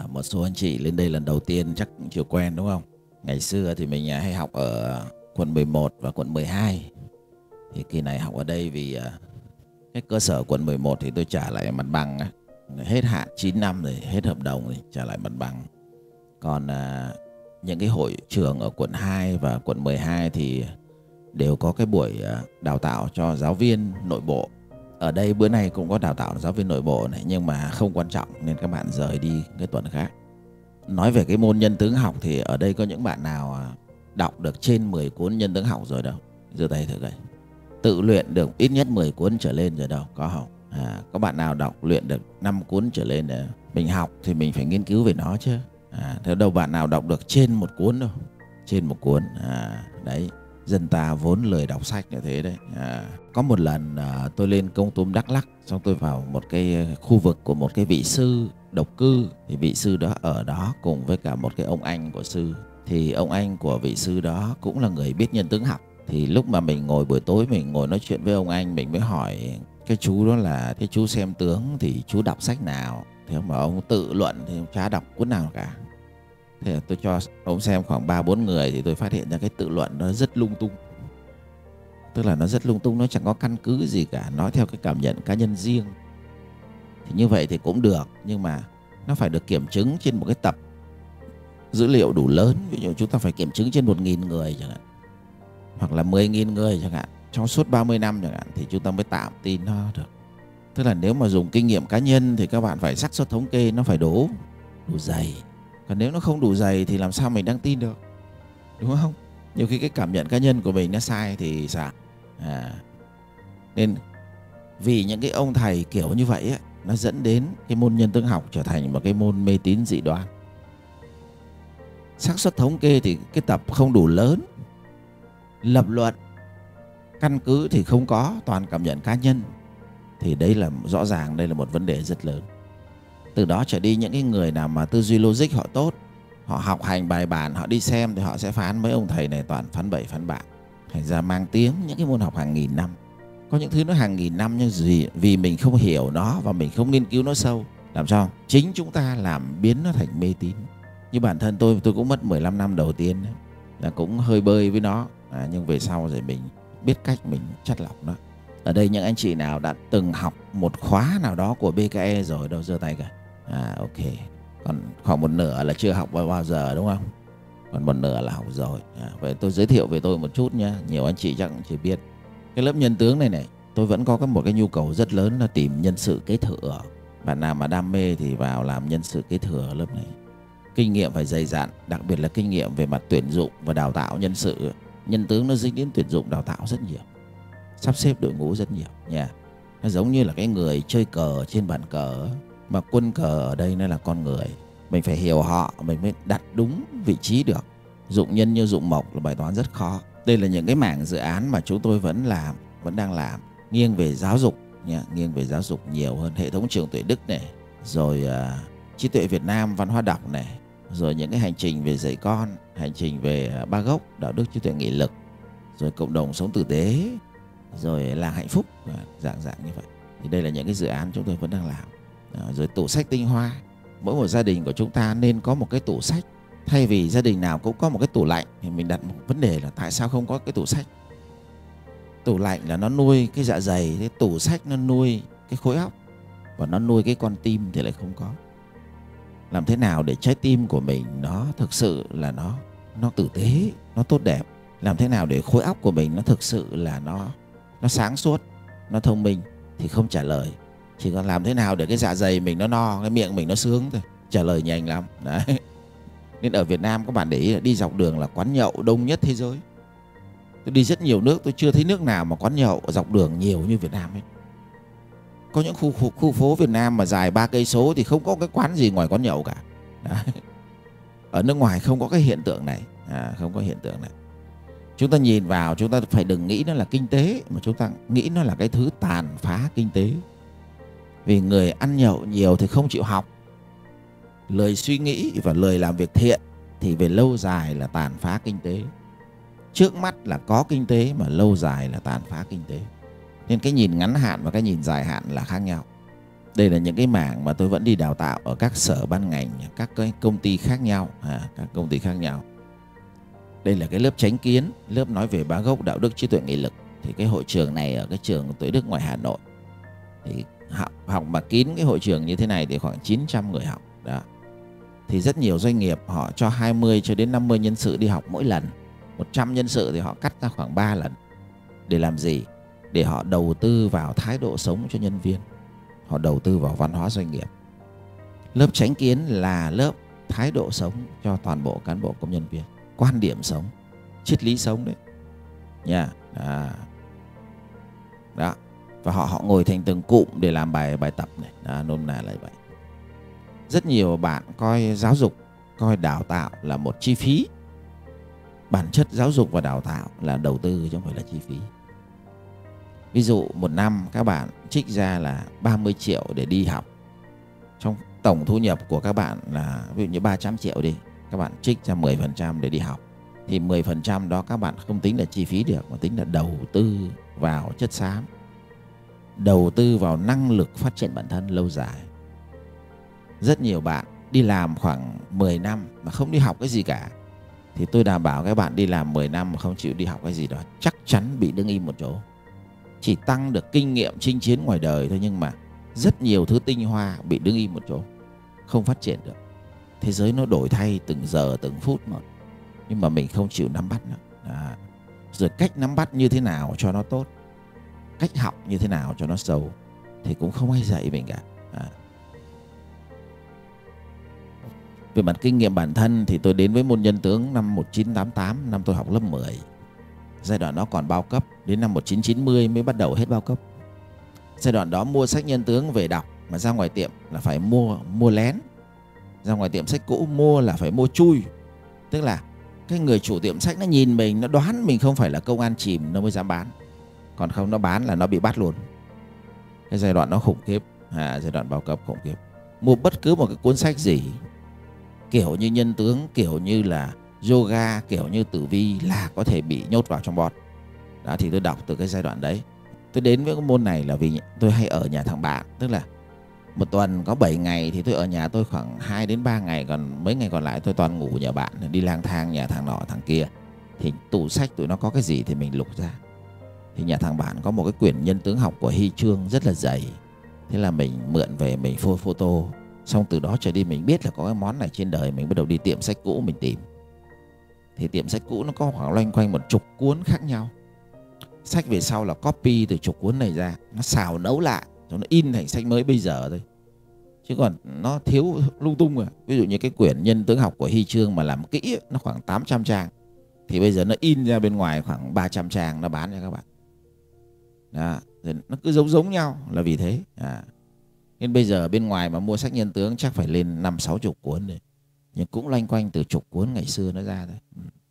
Một số anh chị lên đây lần đầu tiên chắc cũng chưa quen đúng không? Ngày xưa thì mình hay học ở quận 11 và quận 12. Thì kỳ này học ở đây vì cái cơ sở quận 11 thì tôi trả lại mặt bằng á. Hết hạn 9 năm rồi, hết hợp đồng thì trả lại mặt bằng. Còn những cái hội trường ở quận 2 và quận 12 thì đều có cái buổi đào tạo cho giáo viên nội bộ. Ở đây bữa nay cũng có đào tạo giáo viên nội bộ này, nhưng mà không quan trọng nên các bạn rời đi cái tuần khác. Nói về cái môn nhân tướng học thì ở đây có những bạn nào đọc được trên 10 cuốn nhân tướng học rồi đâu? Giơ tay thử coi. Tự luyện được ít nhất 10 cuốn trở lên rồi đâu? Có không? Có bạn nào đọc luyện được 5 cuốn trở lên để mình học thì mình phải nghiên cứu về nó chứ. Thế đâu bạn nào đọc được trên một cuốn đâu. Trên một cuốn. Đấy. Dân ta vốn lười đọc sách như thế đấy. Có một lần tôi lên Kon Tum Đắk Lắk, xong tôi vào một cái khu vực của một cái vị sư độc cư. Thì vị sư đó ở đó cùng với cả một cái ông anh của sư. Thì ông anh của vị sư đó cũng là người biết nhân tướng học. Thì lúc mà mình ngồi buổi tối mình ngồi nói chuyện với ông anh, mình mới hỏi cái chú đó là cái chú xem tướng thì chú đọc sách nào. Thế mà ông tự luận thì ông chả đọc cuốn nào cả. Thế là tôi cho ông xem khoảng 3-4 người thì tôi phát hiện ra cái tự luận nó rất lung tung. Tức là nó rất lung tung, nó chẳng có căn cứ gì cả, nói theo cái cảm nhận cá nhân riêng. Thì như vậy thì cũng được, nhưng mà nó phải được kiểm chứng trên một cái tập dữ liệu đủ lớn. Ví dụ chúng ta phải kiểm chứng trên 1.000 người chẳng hạn, hoặc là 10.000 người chẳng hạn, trong suốt 30 năm chẳng hạn, thì chúng ta mới tạm tin nó được. Tức là nếu mà dùng kinh nghiệm cá nhân thì các bạn phải xác suất thống kê nó phải đủ dày. Còn nếu nó không đủ dày thì làm sao mình đang tin được, đúng không? Nhiều khi cái cảm nhận cá nhân của mình nó sai thì sao? Nên vì những cái ông thầy kiểu như vậy ấy, nó dẫn đến cái môn nhân tướng học trở thành một cái môn mê tín dị đoan. Xác suất thống kê thì cái tập không đủ lớn, lập luận căn cứ thì không có, toàn cảm nhận cá nhân, thì đấy là rõ ràng đây là một vấn đề rất lớn. Từ đó trở đi những cái người nào mà tư duy logic họ tốt, họ học hành bài bản, họ đi xem thì họ sẽ phán mấy ông thầy này toàn phán bậy phán bạ. Thành ra mang tiếng những cái môn học hàng nghìn năm. Có những thứ nó hàng nghìn năm nhưng vì mình không hiểu nó và mình không nghiên cứu nó sâu, làm sao chính chúng ta làm biến nó thành mê tín. Như bản thân tôi cũng mất 15 năm đầu tiên đấy, là cũng hơi bơi với nó, nhưng về sau rồi mình biết cách mình chắt lọc nó. Ở đây những anh chị nào đã từng học một khóa nào đó của BKE rồi đâu, giơ tay cả. Ok. Còn khoảng một nửa là chưa học bao giờ đúng không? Còn một nửa là học rồi. Vậy tôi giới thiệu về tôi một chút nhé. Nhiều anh chị chắc cũng chưa biết. Cái lớp nhân tướng này tôi vẫn có một cái nhu cầu rất lớn là tìm nhân sự kế thừa. Bạn nào mà đam mê thì vào làm nhân sự kế thừa lớp này. Kinh nghiệm phải dày dặn, đặc biệt là kinh nghiệm về mặt tuyển dụng và đào tạo nhân sự. Nhân tướng nó dính đến tuyển dụng đào tạo rất nhiều, sắp xếp đội ngũ rất nhiều nha. Nó giống như là cái người chơi cờ trên bàn cờ, mà quân cờ ở đây nó là con người. Mình phải hiểu họ, mình mới đặt đúng vị trí được. Dụng nhân như dụng mộc là bài toán rất khó. Đây là những cái mảng dự án mà chúng tôi vẫn đang làm, nghiêng về giáo dục nha, nghiêng về giáo dục nhiều hơn. Hệ thống trường Tuệ Đức này, rồi trí tuệ Việt Nam, văn hóa đọc này, rồi những cái hành trình về dạy con, hành trình về ba gốc, đạo đức, trí tuệ, nghị lực, rồi cộng đồng sống tử tế, rồi làng hạnh phúc, dạng như vậy. Thì đây là những cái dự án chúng tôi vẫn đang làm. Rồi tủ sách tinh hoa, mỗi một gia đình của chúng ta nên có một cái tủ sách. Thay vì gia đình nào cũng có một cái tủ lạnh thì mình đặt một vấn đề là tại sao không có cái tủ sách. Tủ lạnh là nó nuôi cái dạ dày, cái tủ sách nó nuôi cái khối óc, và nó nuôi cái con tim thì lại không có. Làm thế nào để trái tim của mình nó thực sự là nó tử tế, nó tốt đẹp. Làm thế nào để khối óc của mình nó thực sự là nó sáng suốt, nó thông minh, thì không trả lời. Chỉ còn làm thế nào để cái dạ dày mình nó no, cái miệng mình nó sướng thôi, trả lời nhanh lắm. Đấy. Nên ở Việt Nam các bạn để ý là đi dọc đường là quán nhậu đông nhất thế giới. Tôi đi rất nhiều nước tôi chưa thấy nước nào mà quán nhậu ở dọc đường nhiều như Việt Nam ấy. Có những khu phố Việt Nam mà dài 3 cây số thì không có cái quán gì ngoài quán nhậu cả. Đấy. Ở nước ngoài không có cái hiện tượng này, không có hiện tượng này. Chúng ta nhìn vào, chúng ta phải đừng nghĩ nó là kinh tế, mà chúng ta nghĩ nó là cái thứ tàn phá kinh tế. Vì người ăn nhậu nhiều thì không chịu học, lười suy nghĩ và lười làm việc thiện, thì về lâu dài là tàn phá kinh tế. Trước mắt là có kinh tế mà lâu dài là tàn phá kinh tế. Nên cái nhìn ngắn hạn và cái nhìn dài hạn là khác nhau. Đây là những cái mảng mà tôi vẫn đi đào tạo ở các sở ban ngành, các cái công ty khác nhau, các công ty khác nhau. Đây là cái lớp chánh kiến, lớp nói về bá gốc đạo đức trí tuệ nghị lực. Thì cái hội trường này ở cái trường Tuệ Đức ngoài Hà Nội, thì học mà kín cái hội trường như thế này thì khoảng 900 người học đó. Thì rất nhiều doanh nghiệp họ cho 20 cho đến 50 nhân sự đi học mỗi lần. 100 nhân sự thì họ cắt ra khoảng 3 lần. Để làm gì? Để họ đầu tư vào thái độ sống cho nhân viên, họ đầu tư vào văn hóa doanh nghiệp. Lớp chánh kiến là lớp thái độ sống cho toàn bộ cán bộ công nhân viên, quan điểm sống, triết lý sống đấy nha. Đó. Và họ ngồi thành từng cụm để làm bài tập này. Đó, nôm na là vậy. Rất nhiều bạn coi giáo dục, coi đào tạo là một chi phí. Bản chất giáo dục và đào tạo là đầu tư chứ không phải là chi phí. Ví dụ một năm các bạn trích ra là 30 triệu để đi học. Trong tổng thu nhập của các bạn là ví dụ như 300 triệu đi, các bạn trích ra 10% để đi học. Thì 10% đó các bạn không tính là chi phí được, mà tính là đầu tư vào chất xám, đầu tư vào năng lực phát triển bản thân lâu dài. Rất nhiều bạn đi làm khoảng 10 năm mà không đi học cái gì cả. Thì tôi đảm bảo các bạn đi làm 10 năm mà không chịu đi học cái gì đó, chắc chắn bị đứng im một chỗ. Chỉ tăng được kinh nghiệm chinh chiến ngoài đời thôi, nhưng mà rất nhiều thứ tinh hoa bị đứng im một chỗ, không phát triển được. Thế giới nó đổi thay từng giờ từng phút mà, nhưng mà mình không chịu nắm bắt nữa. Rồi cách nắm bắt như thế nào cho nó tốt, cách học như thế nào cho nó sâu thì cũng không ai dạy mình cả. Về mặt kinh nghiệm bản thân thì tôi đến với môn nhân tướng năm 1988, năm tôi học lớp 10. Giai đoạn đó còn bao cấp, đến năm 1990 mới bắt đầu hết bao cấp. Giai đoạn đó mua sách nhân tướng về đọc, mà ra ngoài tiệm là phải mua lén. Ra ngoài tiệm sách cũ mua là phải mua chui. Tức là cái người chủ tiệm sách nó nhìn mình, nó đoán mình không phải là công an chìm nó mới dám bán. Còn không nó bán là nó bị bắt luôn. Cái giai đoạn nó khủng khiếp, giai đoạn bao cấp khủng khiếp. Mua bất cứ một cái cuốn sách gì kiểu như nhân tướng, kiểu như là yoga, kiểu như tử vi là có thể bị nhốt vào trong bọt. Đó, thì tôi đọc từ cái giai đoạn đấy. Tôi đến với cái môn này là vì tôi hay ở nhà thằng bạn. Tức là một tuần có 7 ngày thì tôi ở nhà tôi khoảng 2 đến 3 ngày. Còn mấy ngày còn lại tôi toàn ngủ nhà bạn, đi lang thang nhà thằng nọ thằng kia. Thì tủ sách tụi nó có cái gì thì mình lục ra. Thì nhà thằng bạn có một cái quyển nhân tướng học của Hy Trương rất là dày. Thế là mình mượn về, mình phôi photo. Xong từ đó trở đi mình biết là có cái món này trên đời. Mình bắt đầu đi tiệm sách cũ mình tìm. Thì tiệm sách cũ nó có khoảng loanh quanh 10 cuốn khác nhau. Sách về sau là copy từ 10 cuốn này ra, nó xào nấu lại rồi nó in thành sách mới bây giờ thôi. Chứ còn nó thiếu lung tung rồi. Ví dụ như cái quyển nhân tướng học của Hy Trương mà làm kỹ nó khoảng 800 trang. Thì bây giờ nó in ra bên ngoài khoảng 300 trang, nó bán cho các bạn. Đó, nó cứ giống nhau là vì thế. Nên bây giờ bên ngoài mà mua sách nhân tướng chắc phải lên 50-60 cuốn rồi. Nhưng cũng loanh quanh từ 10 cuốn ngày xưa nó ra thôi.